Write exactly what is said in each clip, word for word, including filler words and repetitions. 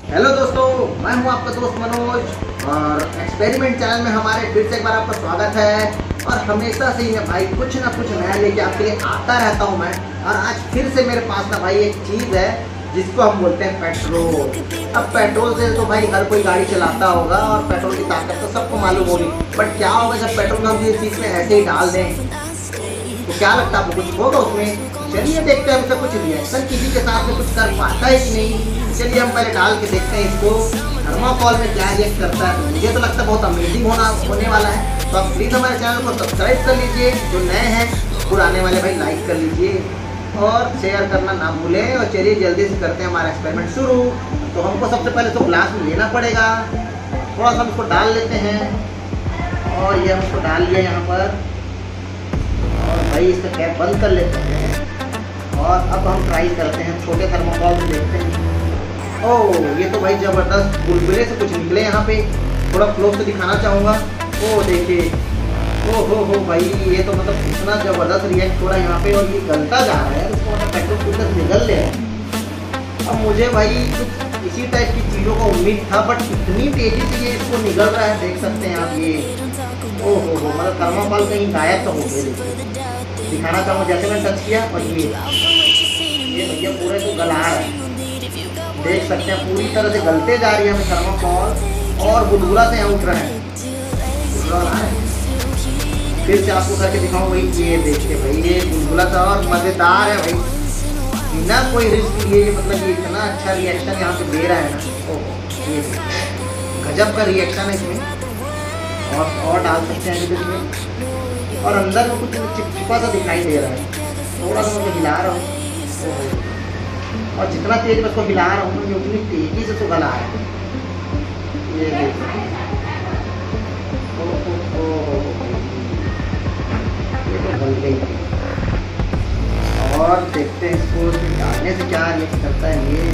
Hello दोस्तों, मैं हूं आपका दोस्त मनोज और एक्सपेरिमेंट चैनल में हमारे फिर से एक बार आपका स्वागत है। और हमेशा से ही मैं भाई कुछ ना कुछ नया लेके आपके लिए आता रहता हूं मैं। और आज फिर से मेरे पास ना भाई एक चीज़ है जिसको हम बोलते हैं पेट्रोल। अब पेट्रोल से तो भाई हर कोई गाड़ी चलाता होगा और पेट्रोल की ताकत तो सबको मालूम होगी। बट क्या होगा जब पेट्रोल को हम किसी चीज़ में ऐसे ही डाल दें तो क्या लगता है आपको, कुछ होगा उसमें? चलिए देखते हैं उसका कुछ रिएक्शन किसी के साथ में कुछ कर पाता है कि नहीं। चलिए हम पहले डाल के देखते हैं इसको थर्माकोल में क्या रिएक्ट करता है। मुझे तो लगता है बहुत अमेजिंग होना होने वाला है। तो आप प्लीज़ हमारे चैनल को सब्सक्राइब कर लीजिए, जो नए हैं, पुराने वाले भाई लाइक कर लीजिए और शेयर करना ना भूलें। और चलिए जल्दी से करते हैं हमारा एक्सपेरिमेंट शुरू। तो हमको सबसे पहले तो ग्लास में लेना पड़ेगा, थोड़ा सा हम इसको डाल लेते हैं और ये हम इसको डाल लिया यहाँ पर। और भाई इसका कैप बंद कर लेते हैं और अब हम ट्राई करते हैं छोटे थर्माकोल से, देखते हैं। ओह, ये तो भाई ज़बरदस्त बुलबुले से कुछ निकले यहाँ पे। थोड़ा क्लोज से दिखाना चाहूँगा। ओह देखिए, ओ हो हो भाई, ये तो मतलब इतना ज़बरदस्त रिएक्ट हो रहा है यहाँ पे और ये गलता जा रहा है। इसको मतलब पेट्रोल फिल्टर निकल ले। अब मुझे भाई कुछ इसी टाइप की चीज़ों का उम्मीद था, बट इतनी तेज़ी से ये इसको निकल रहा है, देख सकते हैं आप। ये ओ हो हो, मतलब थर्माकोल कहीं गायब तो हो गए। दिखाना चाहूँगा, जैसे मैंने टच किया और ये ये भैया पूरे को गला है, देख सकते हैं पूरी तरह से गलते जा रही है हमें थर्माकोल और बुलबुला से यहाँ उठ रहा है। फिर से आपको करके दिखाऊँ भाई, ये देखिए भाई, ये बुलबुला था और मज़ेदार है भाई, बिना कोई रिस्क लिए। मतलब ये इतना अच्छा रिएक्शन यहाँ पे दे रहा है ना। ओह, ये गजब का रिएक्शन है इसमें। और और डाल सकते हैं इसमें। और अंदर में कुछ चिपचिपा सा दिखाई दे रहा है। थोड़ा सा मैं हिला रहा हूँ और जितना तेज मैं इसको हिला रहा हूँ ये उतनी तेजी से तो गला है। ये देखिए, ये तो गल गई। और देखते हैं इसको डालने से क्या रिएक्ट करता है। ये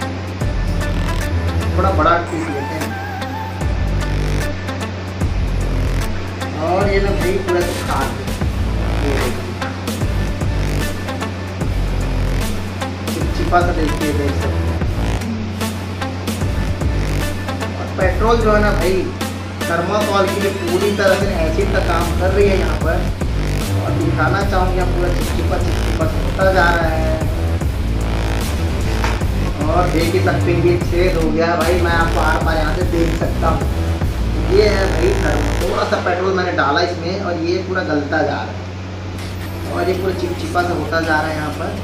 थोड़ा बड़ा पीस लेते हैं और ये ना भाई पूरा खा चिपचिपा सा देखिए, देख सकते हैं। और पेट्रोल जो है ना भाई थर्माकोल के लिए पूरी तरह से एसिड का काम कर रही है यहाँ पर। और दिखाना चाहूँगी आप, पूरा चिपचिपा चिपचिपा होता जा रहा है। और देख ही सकते हैं ये छेद हो गया भाई, मैं आपको आर पार यहाँ से देख सकता हूँ। ये है भाई थर्मा, थोड़ा सा पेट्रोल मैंने डाला इसमें और ये पूरा गलता जा रहा है और ये पूरा चिपचिपा सा होता जा रहा है यहाँ पर।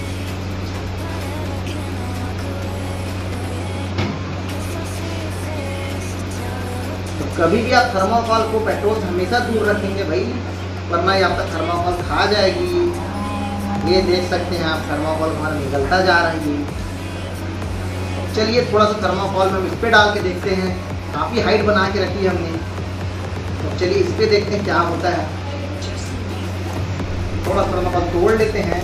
तो कभी भी आप थर्माकोल को पेट्रोल से हमेशा दूर रखेंगे भाई, वरना ये आपका थर्माकोल खा जाएगी। ये देख सकते हैं आप, थर्माकोल हमारा निकलता जा रहा है। चलिए थोड़ा सा थर्माकोल में हम इस पर डाल के देखते हैं। काफ़ी हाइट बना के रखी है हमने, तो चलिए इस पर देखते हैं क्या होता है। थोड़ा थर्माकोल तोड़ लेते हैं।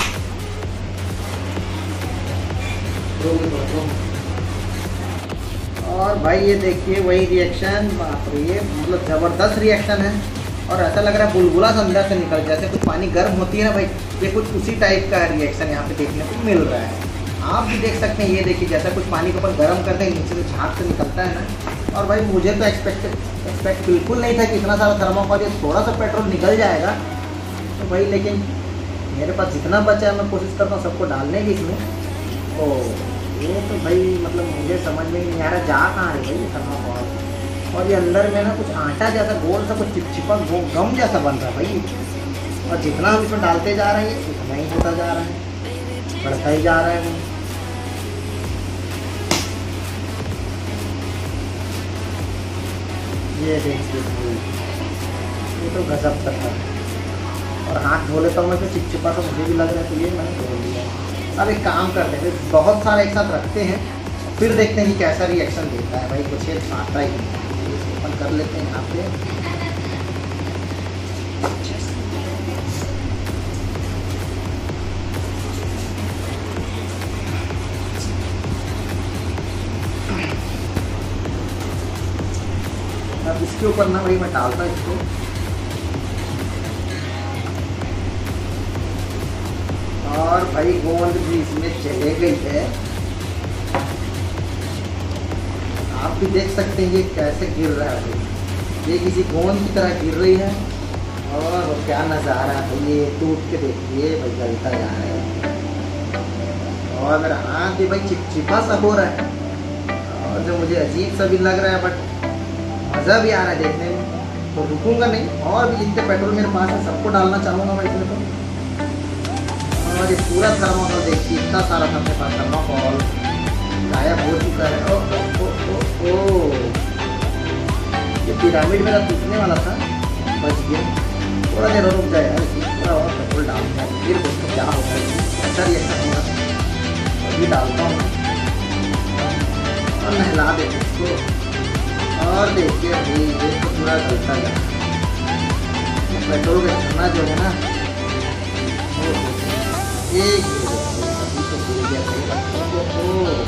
और भाई ये देखिए वही रिएक्शन, बाप रे, ये मतलब ज़बरदस्त रिएक्शन है। और ऐसा लग रहा है बुलबुला से अंदर से निकल, जैसे कुछ पानी गर्म होती है ना भाई, ये कुछ उसी टाइप का रिएक्शन यहाँ पे देखने को मिल रहा है। आप भी देख सकते हैं, ये देखिए जैसा कुछ पानी को अपन गर्म करते हैं, नीचे से झाग से निकलता है ना। और भाई मुझे तो एक्सपेक्ट एक्सपेक्ट बिल्कुल नहीं था कि इतना सारा थर्माकोल, ये थोड़ा सा पेट्रोल निकल जाएगा तो भाई, लेकिन मेरे पास जितना बचा है मैं कोशिश करता हूँ सबको डालने की इसमें। तो ये तो भाई मतलब मुझे समझ में नहीं आ रहा जा कहाँ है भाई थर्माकोल। और ये अंदर में ना कुछ आटा जैसा गोल सा कुछ चिपचिपा गम जैसा बन रहा है भाई। और जितना हम इसमें डालते जा रहे हैं उतना ही होता जा रहा है, बढ़ता ही जा रहा है वो। ये देखिए, ये तो गजब करता है। और हाथ धो लेता हूँ मैं, तो चिपचिपा तो मुझे भी लग रहा है, तो ये मैंने धो लिया। अब एक काम करते हैं, बहुत सारा एक साथ रखते हैं, फिर देखते हैं कि कैसा रिएक्शन देता है भाई। कुछ ये आता ही नहीं, ओपन कर लेते हैं यहाँ पे। अब इसके ऊपर ना भाई मैं डालता इसको और भाई गोंद भी इसमें चले गई है। आप भी देख सकते हैं ये कैसे गिर रहा है, ये किसी गोंद की तरह गिर रही है। और क्या नज़ारा है, ये टूट के देखिए भाई जलता जा रहा है। और मेरा हाथ भी भाई चिपचिपा सा हो रहा है, और जो मुझे अजीब सा भी लग रहा है, बट मज़ा भी आ रहा है देखने में। तो रुकूंगा नहीं, और भी जितने पेट्रोल मेरे पास है सबको डालना चाहूँगा मैं इसमें। तो और ये पूरा थर्माकोल देखिए, इतना सारा था मेरे पास थर्माकोल गायब हो चुका है। ओ ओ ओ ओ ओ ये पिरामिड मेरा टूटने वाला था, बच गया। थोड़ा देर रुक जाए यार, थोड़ा और पेट्रोल डालता है, फिर दोस्तों क्या होता है, ऐसा रिएक्शन होगा। अभी डालता हूँ और नहला देते इसको। और देखिए भाई ये तो पूरा जलता है, पेट्रोल का छन्ना जो है ना एक तो गिर गया।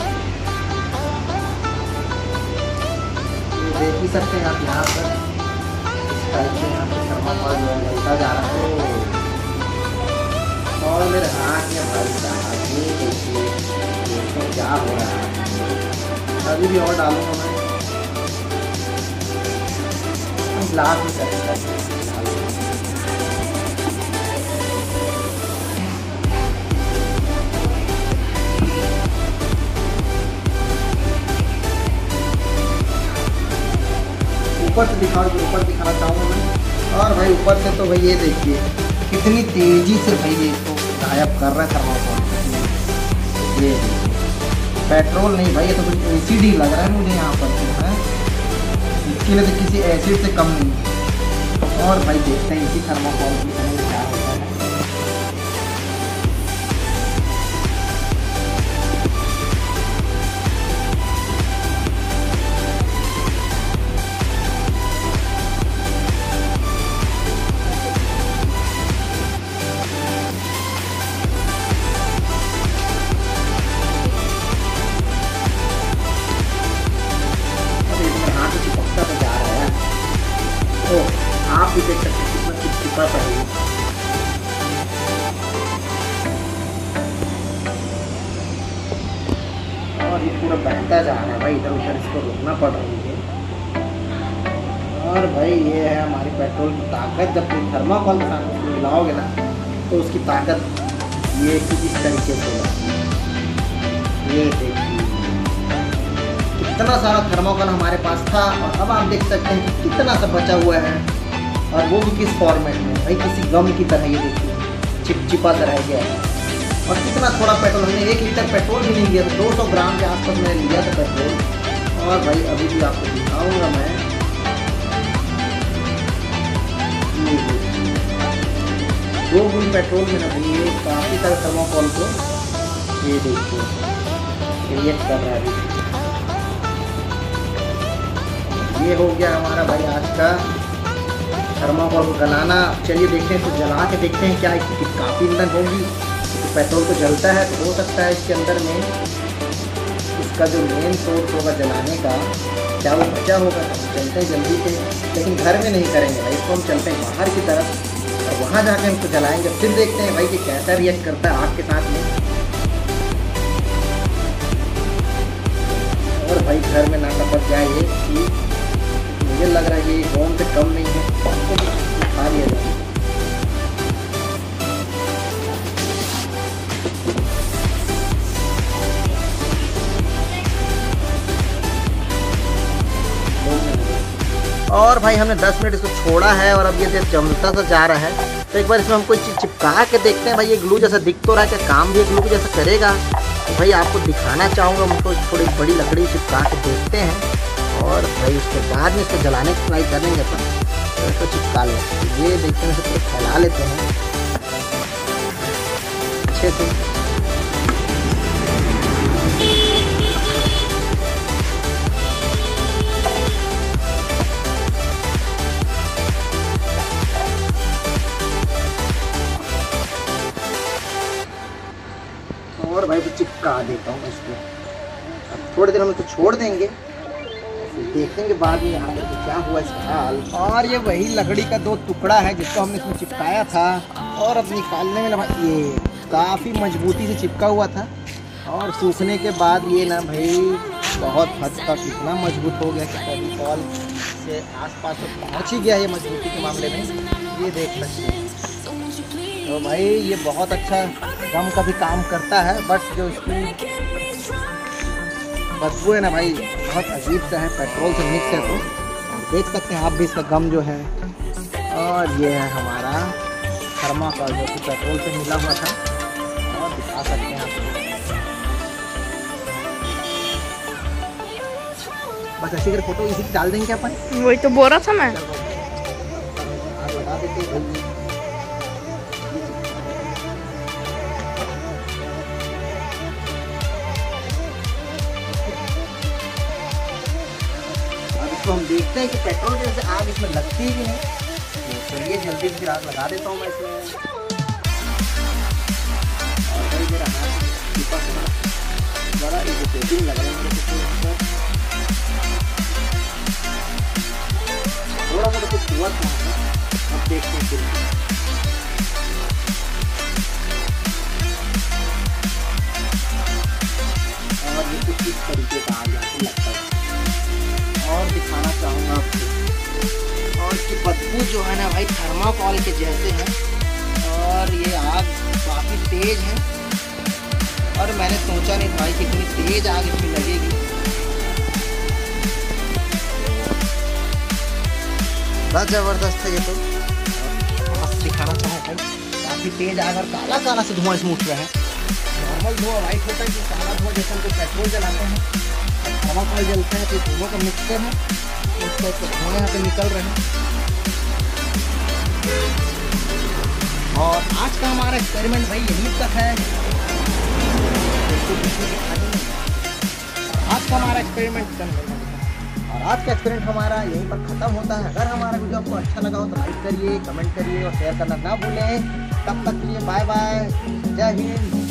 देख ही सकते हैं आप यहाँ पर इस टाइप से यहाँ पर थर्माकोल जो है जलता जा रहा है। और मेरे हाथ में भाई साहब ये देखिए तो क्या हो रहा है। अभी भी और डालूंगा मैं, ग्लास में करेंगे। ऊपर से दिखाओ, ऊपर दिखाना चाहूँगा मैं। और भाई ऊपर से तो भाई ये देखिए कितनी तेजी से भाई ये इसको गायब कर रहा है थर्माकोल। ये पेट्रोल नहीं भाई, ये तो कुछ एसिड ही लग रहा है मुझे यहाँ पर तो है, इसके लिए तो किसी एसिड से कम नहीं। और भाई देखते हैं इसी थर्माकोल की क्या होता है। तो आप भी देख सकते हैं कितना चिपचिपा सा है। और ये पूरा बहता जा रहा है भाई, इधर उधर इसको रोकना पड़ रही है। और भाई ये है हमारी पेट्रोल की ताकत। जब तुम थर्माकोल के साथ उसको मिलाओगे ना तो उसकी ताकत ये कुछ इस तरीके से होगी। ये देखिए इतना सारा थर्माकोल हमारे पास था, और अब आप देख सकते हैं कि कितना सा बचा हुआ है, और वो भी किस फॉर्मेट में भाई, किसी गम की तरह। ये देखिए चिपचिपा सा रह गया है। और कितना थोड़ा पेट्रोल, हमने एक लीटर पेट्रोल भी नहीं लिया था, दो सौ ग्राम के आसपास मैंने लिया था पेट्रोल। और भाई अभी भी आपको दिखाऊंगा मैं, दो बूंद पेट्रोल में ना भाई ये काफ़ी सारे थर्माकोल को ये देखिए रिएक्ट कर रहा है। ये हो गया हमारा भाई आज का थर्माकोल को गलाना। चलिए देखते हैं, तो जला के देखते हैं क्या इसकी काफ़ी ईंधन होगी। तो पेट्रोल तो जलता है, तो हो सकता है इसके अंदर में इसका जो मेन सोर्स होगा जलाने का, क्या वो बचा होगा। चलते हैं जल्दी से, लेकिन घर में नहीं करेंगे भाई, इसको हम चलते हैं बाहर की तरफ, और वहाँ जाके हम इसको जलाएंगे। फिर देखते हैं भाई कि कैसा रिएक्ट करता है आग के साथ में। और भाई घर में ना टपक जाए ये चीज़, मुझे लग रहा है कि गोंद से कम नहीं है, खा लिया जाए। और भाई हमने दस मिनट इसको छोड़ा है, और अब ये जमता सा जा रहा है। तो एक बार इसमें हम कोई चीज़ चिपका के देखते हैं भाई, ये ग्लू जैसा दिख तो रहा है, क्या काम भी ग्लू जैसा करेगा। तो भाई आपको दिखाना चाहूँगा, हमको थोड़ी बड़ी लकड़ी चिपका के देखते हैं, और भाई उसके बाद में इसको जलाने की ट्राई करेंगे। तो इसको चिपका लें, ये देखते हैं, इसे फैला लेते हैं अच्छे से। और भाई तो चिपका देता हूँ इसको। अब थोड़ी देर हम इसको छोड़ देंगे, देखेंगे बाद में यहाँ पर क्या हुआ इसका हाल। और ये वही लकड़ी का दो टुकड़ा है जिसको हमने इसमें चिपकाया था, और अब निकालने में ना भाई ये काफ़ी मजबूती से चिपका हुआ था, और सूखने के बाद ये ना भाई बहुत हद तक इतना मजबूत हो गया कि फेविकॉल से आसपास तो पहुँच ही गया ये मजबूती के मामले में, ये देख सकते हैं। तो भाई ये बहुत अच्छा गम का भी काम करता है, बट जो इसकी बदबू है ना भाई बहुत अजीब सा है, पेट्रोल से मिक्स है। तो देख सकते हैं आप भी इसका गम जो है। और ये है हमारा थर्माकोल जो कि पेट्रोल से मिला हुआ था, और दिखा सकते हैं आपको। बस ऐसी अगर फोटो इसी डाल देंगे अपन, वही तो बोल रहा था मैं। लगा देते हम देखते हैं कि पेट्रोल की वजह से आग इसमें लगती ही नहीं। तो चलिए जल्दी से आग लगा देता हूँ मैं इसमें। और भाई मेरा हाथ चिपक है, बड़ा इरिटेटिंग लग रहा है मेरे को। थोड़ा मोटा कुछ हुआ था, अब देखते हैं फिर। और ये कुछ इस तरीके का आग आपको लगता है। और दिखाना चाहूँगा आपको, और इसकी बदबू जो है ना भाई थर्माकोल के जैसे है, और ये आग काफ़ी तेज है। और मैंने सोचा नहीं भाई कि इतनी तेज आग इसमें लगेगी। बस ज़बरदस्त है ये तो। आप दिखाना चाहूँ भाई काफ़ी तेज आग, और काला काला से धुआं इसमें उठ रहा है। नॉर्मल धुआं वाइट होता है, कि काला धुआं जैसे हम कोई पेट्रोल जलाते हैं, थर्माकोल जलता है, तो दोनों का मिक्सचर है, उसको धुआं यहाँ पे निकल रहे हैं। और आज का हमारा एक्सपेरिमेंट भाई यहीं तक है। आज का हमारा एक्सपेरिमेंट और आज का एक्सपेरिमेंट हमारा यहीं पर ख़त्म होता है। अगर हमारा वीडियो आपको अच्छा लगा हो तो लाइक करिए, कमेंट करिए और शेयर करना ना भूलें। तब तक के लिए बाय बाय, जय हिंद।